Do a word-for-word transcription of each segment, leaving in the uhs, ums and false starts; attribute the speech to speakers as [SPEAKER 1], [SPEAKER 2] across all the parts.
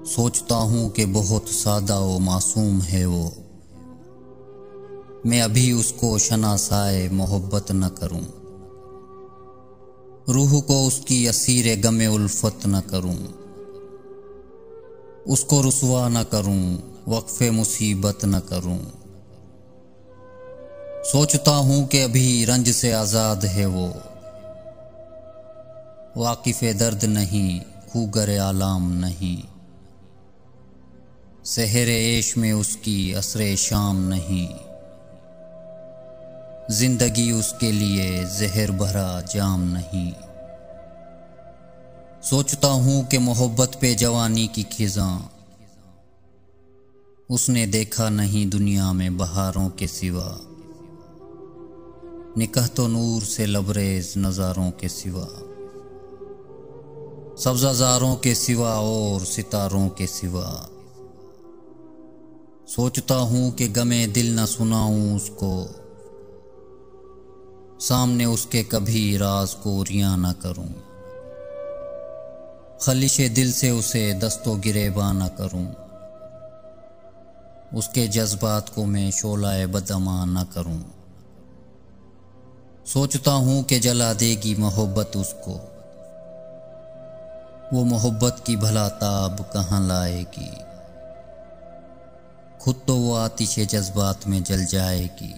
[SPEAKER 1] सोचता हूँ कि बहुत सादा व मासूम है वो। मैं अभी उसको शनासाए मोहब्बत न करूँ, रूह को उसकी असीरे गमे उल्फत न करूँ, उसको रुसवा न करूँ, वक्फे मुसीबत न करूँ। सोचता हूँ कि अभी रंज से आज़ाद है वो, वाकिफ़े दर्द नहीं, खूगर आलाम नहीं, सहरे ऐश में उसकी असरे शाम नहीं, जिंदगी उसके लिए जहर भरा जाम नहीं। सोचता हूँ कि मोहब्बत पे जवानी की खिज़ां, उसने देखा नहीं दुनिया में बहारों के सिवा, निकाह तो नूर से लबरेज नज़ारों के सिवा, सब्ज़ाज़ारों के सिवा और सितारों के सिवा। सोचता हूँ कि गमे दिल न सुनाऊँ उसको, सामने उसके कभी राज को रिया न करूँ, खलिशे दिल से उसे दस्तो गिरेबा न करूँ, उसके जज्बात को मैं शोलाए बदअमा न करूँ। सोचता हूँ कि जला देगी मोहब्बत उसको, वो मोहब्बत की भला ताब कहाँ लाएगी, खुद तो वो आतिशे जज्बात में जल जाएगी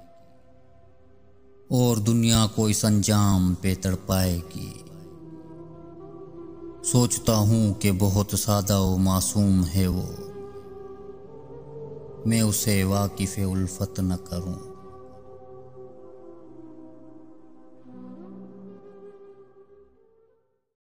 [SPEAKER 1] और दुनिया को इस अंजाम पे तड़पाएगी। सोचता हूँ कि बहुत सादा व मासूम है वो, मैं उसे वाकिफ़े उल्फत न करूँ।